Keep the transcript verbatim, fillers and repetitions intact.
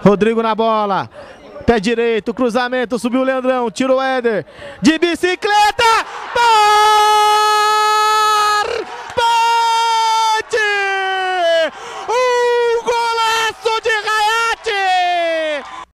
Rodrigo na bola. Pé direito, cruzamento, subiu o Leandrão, tira o Éder. De bicicleta! Gol!